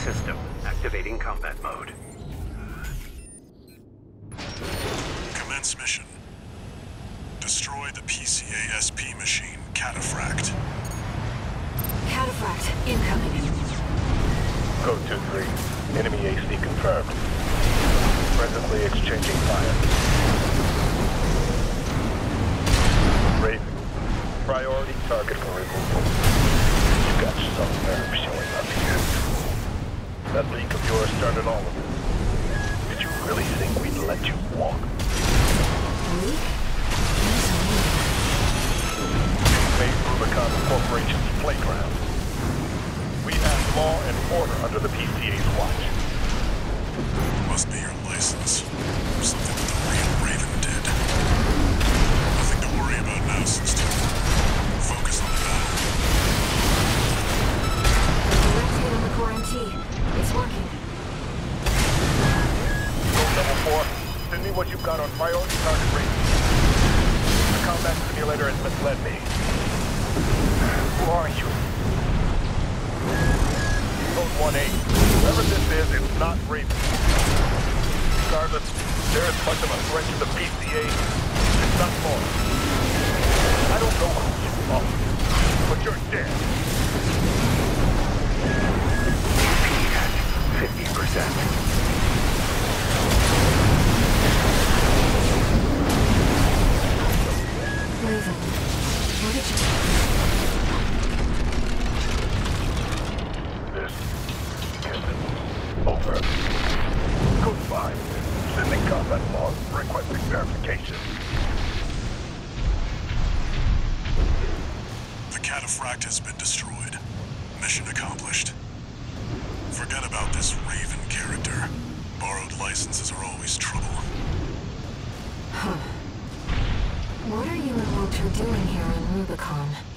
system. Activating combat mode. Commence mission. Destroy the PCA-SP machine, Cataphract. Cataphract, incoming. Code 2-3. Enemy AC confirmed. Presently exchanging fire. Raven. Priority target for removal. You got some nerve showing up here. That leak of yours started all of it. Did you really think we'd let you walk? Leak? Made Rubicon Corporation's playground. We have law and order under the PCA's watch. Must be your license. Something that the real Raven did. Nothing to worry about now, Sister. Focus on the battle. Direct hit on the core MT. It's working. Level 4, send me what you've got on priority target range. The combat simulator has misled me. Who are you? Code 1-8. Whoever this is, it's not Raven. Regardless, they're as much of a threat to the PCA, if not more. I don't know who you are, but you're dead. AP at 50%. Raven, what did you... This isn't over. Code 5, sending combat log, requesting verification. The Cataphract has been destroyed. Mission accomplished. Forget about this Raven character. Borrowed licenses are always trouble. Huh. What are you and Walter doing here on Rubicon?